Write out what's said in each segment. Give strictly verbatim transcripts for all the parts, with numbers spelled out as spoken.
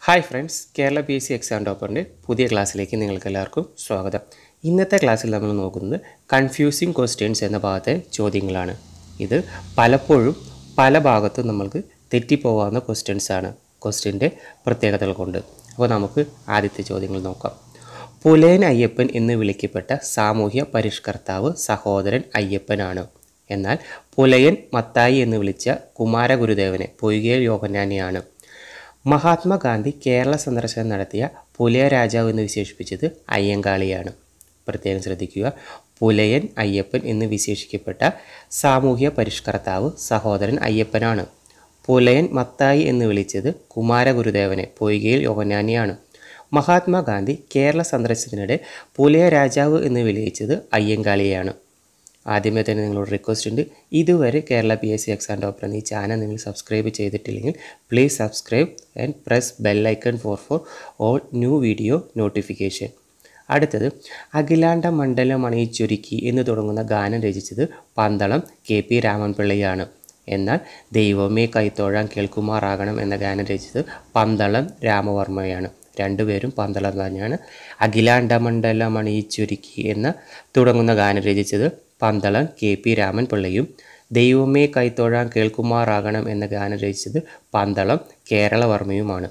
Hi friends, Kerala P S C exam ടോപ്പറിൻ്റെ പുതിയ ക്ലാസ്സിലേക്ക് നിങ്ങൾക്ക് എല്ലാവർക്കും സ്വാഗതം. ഇന്നത്തെ ക്ലാസ്സിൽ നമ്മൾ നോക്കുന്നത് കൺഫ്യൂസിങ് ക്വസ്റ്റ്യൻസ് എന്ന ഭാഗത്തെ ചോദ്യങ്ങളാണ്. ഇത് പലപ്പോഴും പല ഭാഗത്തും നമ്മൾക്ക് തെറ്റിപ്പോകാവുന്ന ക്വസ്റ്റ്യൻസ് ആണ് ക്വസ്റ്റ്യൻ്റെ പ്രത്യേകതകൾ കൊണ്ട്. അപ്പോൾ നമുക്ക് ആദ്യത്തെ ചോദ്യങ്ങൾ നോക്കാം. പുലയൻ അയ്യപ്പൻ എന്ന് വിളിക്കപ്പെട്ട സാമൂഹ്യ പരിഷ്കർത്താവ് സഹോദരൻ അയ്യപ്പനാണ്. എന്നാൽ പുലയൻ മത്തായി എന്ന് വിളിച്ച കുമാരഗുരുദേവനെ പൊയ്കയിൽ യോഹന്നാനെയാണ്. മഹാത്മാഗാന്ധി കേരള സന്ദർശനം നടത്തിയ പുലയ രാജാവ് എന്ന് വിശേഷിപ്പിച്ചത് അയ്യങ്കാളിയാണ്. പ്രത്യേകം ശ്രദ്ധിക്കുക, പുലയൻ അയ്യപ്പൻ എന്ന് വിശേഷിക്കപ്പെട്ട സാമൂഹ്യ പരിഷ്കർത്താവ് സഹോദരൻ അയ്യപ്പനാണ്. പുലയൻ മത്തായി എന്ന് വിളിച്ചത് കുമാരഗുരുദേവനെ പൊയ്കയിൽ യോഹന്നാനെയാണ്. മഹാത്മാഗാന്ധി കേരള സന്ദർശനത്തിനിടെ പുലയ രാജാവ് എന്ന് വിളിച്ചത് അയ്യങ്കാളിയെയാണ്. ആദ്യമേ തന്നെ നിങ്ങളോട് റിക്വസ്റ്റ് ഉണ്ട്, ഇതുവരെ Kerala P S C exam topper എന്ന ഈ ചാനൽ നിങ്ങൾ സബ്സ്ക്രൈബ് ചെയ്തിട്ടില്ലെങ്കിൽ please subscribe and press bell icon for for all new video notification. അടുത്തത്, അഖിലാണ്ട മണ്ഡലം അണിയിച്ചൊരുക്കി എന്ന് തുടങ്ങുന്ന ഗാനം രചിച്ചത് പന്തളം കെ പി രാമൻപിള്ളയാണ്. എന്നാൽ ദൈവമേ കൈത്തോഴാൻ കേൾക്കുമാറാകണം എന്ന ഗാനം രചിച്ചത് പന്തളം രാമവർമ്മയാണ്. രണ്ടുപേരും പന്തളം തന്നെയാണ്. അഖിലാണ്ട മണ്ഡലം അണിയിച്ചൊരുക്കി എന്ന തുടങ്ങുന്ന ഗാനം രചിച്ചത് പന്തളം കെ പി രാമൻപിള്ളയും ദൈവമേ കൈത്തോഴാൻ കേൾക്കുമാറാകണം എന്ന ഗാനം രചിച്ചത് പന്തളം കേരളവർമ്മയുമാണ്.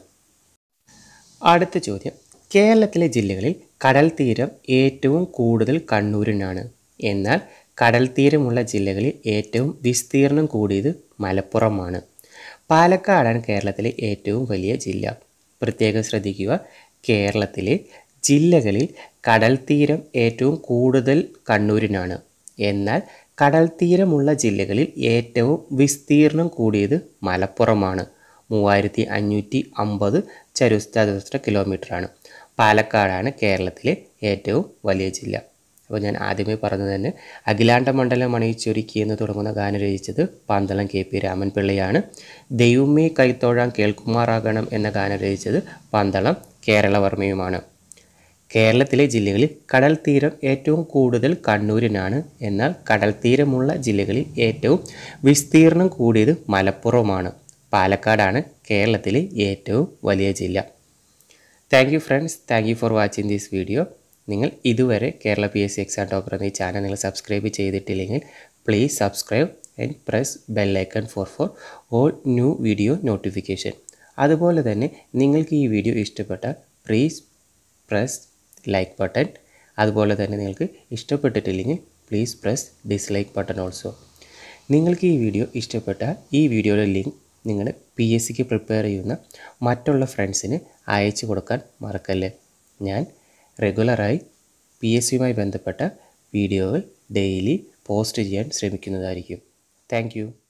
അടുത്ത ചോദ്യം, കേരളത്തിലെ ജില്ലകളിൽ കടൽ തീരം ഏറ്റവും കൂടുതൽ കണ്ണൂരിനാണ്. എന്നാൽ കടൽ തീരമുള്ള ജില്ലകളിൽ ഏറ്റവും വിസ്തീർണം കൂടിയത് മലപ്പുറമാണ്. പാലക്കാടാണ് കേരളത്തിലെ ഏറ്റവും വലിയ ജില്ല. പ്രത്യേകം ശ്രദ്ധിക്കുക, കേരളത്തിലെ ജില്ലകളിൽ കടൽ തീരം ഏറ്റവും കൂടുതൽ കണ്ണൂരിനാണ്. എന്നാൽ കടൽ തീരമുള്ള ജില്ലകളിൽ ഏറ്റവും വിസ്തീർണം കൂടിയത് മലപ്പുറമാണ്. മൂവായിരത്തി അഞ്ഞൂറ്റി അമ്പത് ചതുരശ്ര കിലോമീറ്ററാണ്. പാലക്കാടാണ് കേരളത്തിലെ ഏറ്റവും വലിയ ജില്ല. അപ്പോൾ ഞാൻ ആദ്യമേ പറഞ്ഞത് തന്നെ, അഖിലാണ്ട മണ്ഡലം അണിയിച്ചൊരുക്കി എന്ന് തുടങ്ങുന്ന ഗാനം രചിച്ചത് പന്തളം കെ പി രാമൻപിള്ളയാണ്. ദൈവമേ കൈത്തോഴാൻ കേൾക്കുമാറാകണം എന്ന ഗാനം രചിച്ചത് പന്തളം കേരളവർമ്മയുമാണ്. കേരളത്തിലെ ജില്ലകളിൽ കടൽ തീരം ഏറ്റവും കൂടുതൽ കണ്ണൂരിനാണ്. എന്നാൽ കടൽ തീരമുള്ള ജില്ലകളിൽ ഏറ്റവും വിസ്തീർണം കൂടിയത് മലപ്പുറമാണ്. പാലക്കാടാണ് കേരളത്തിലെ ഏറ്റവും വലിയ ജില്ല. Thank you friends, thank you for watching this video. നിങ്ങൾ ഇതുവരെ Kerala P S C exam topper എന്ന ഈ ചാനൽ നിങ്ങൾ സബ്സ്ക്രൈബ് ചെയ്തിട്ടില്ലെങ്കിൽ please subscribe and press bell icon for for all new video notification. അതുപോലെ തന്നെ നിങ്ങൾക്ക് ഈ വീഡിയോ ഇഷ്ടപ്പെട്ടാൽ പ്ലീസ് പ്രസ് ലൈക്ക് ബട്ടൺ. അതുപോലെ തന്നെ നിങ്ങൾക്ക് ഇഷ്ടപ്പെട്ടിട്ടില്ലെങ്കിൽ please press dislike button also. നിങ്ങൾക്ക് ഈ വീഡിയോ ഇഷ്ടപ്പെട്ടാൽ ഈ വീഡിയോയുടെ ലിങ്ക് നിങ്ങൾ പി എസ് സിക്ക് പ്രിപ്പയർ ചെയ്യുന്ന മറ്റുള്ള ഫ്രണ്ട്സിന് അയച്ചു കൊടുക്കാൻ മറക്കല്ലേ. ഞാൻ റെഗുലറായി പി എസ് സിയുമായി ബന്ധപ്പെട്ട വീഡിയോകൾ ഡെയിലി പോസ്റ്റ് ചെയ്യാൻ ശ്രമിക്കുന്നതായിരിക്കും. Thank you.